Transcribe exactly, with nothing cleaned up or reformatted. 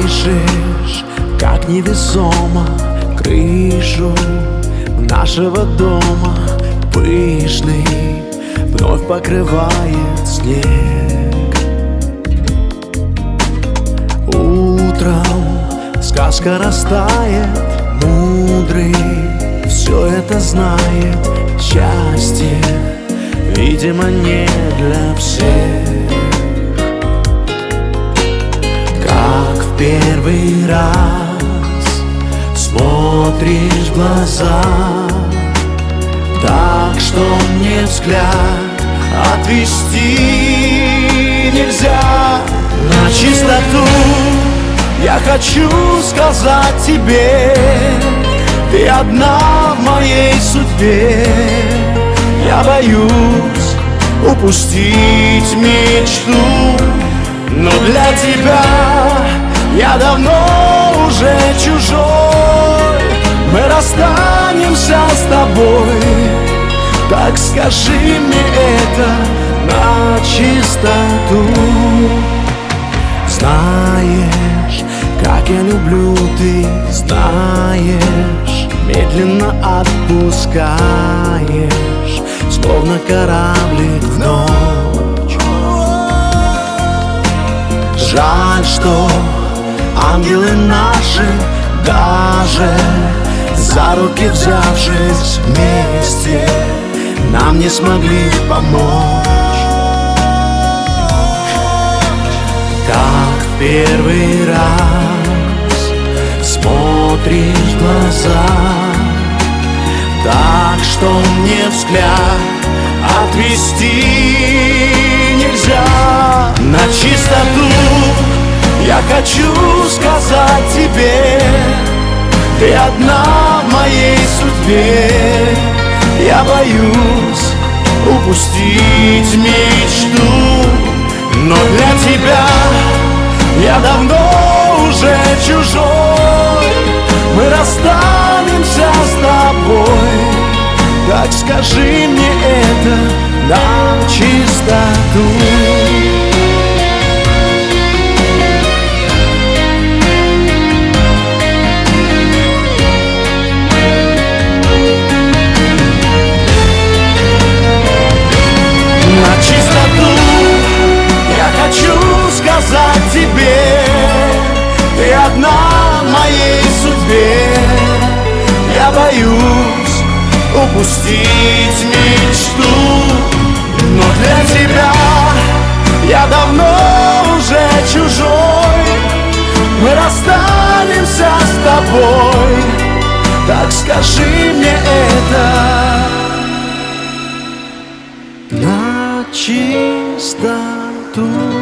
Колышешь, как невесомо, крышу нашего дома. Пышный вновь покрывает снег. Утром сказка растает, мудрый все это знает. Счастье, видимо, не для всех. Как в первый раз смотришь в глаза, так что мне взгляд отвести нельзя. На чистоту я хочу сказать тебе: ты одна в моей судьбе. Я боюсь упустить мечту, но для тебя я давно уже чужой. Мы расстанемся с тобой, так скажи мне это на чистоту. Знаешь, как я люблю, ты знаешь, медленно отпускаешь, словно кораблик в ночь. Жаль, что ангелы наши, даже за руки взявшись вместе, нам не смогли помочь. Как в первый раз смотришь в глаза, так что мне взгляд отвести нельзя. На чистоту я хочу сказать тебе: ты одна в моей судьбе. Я боюсь упустить мечту, но для тебя я давно уже чужой. Мы расстанемся с тобой, так скажи мне это на чистоту. На чистоту я хочу сказать тебе: ты одна в моей судьбе. Я боюсь упустить мечту, но для тебя я давно уже чужой. Мы расстанемся с тобой, так скажи мне это на чистоту.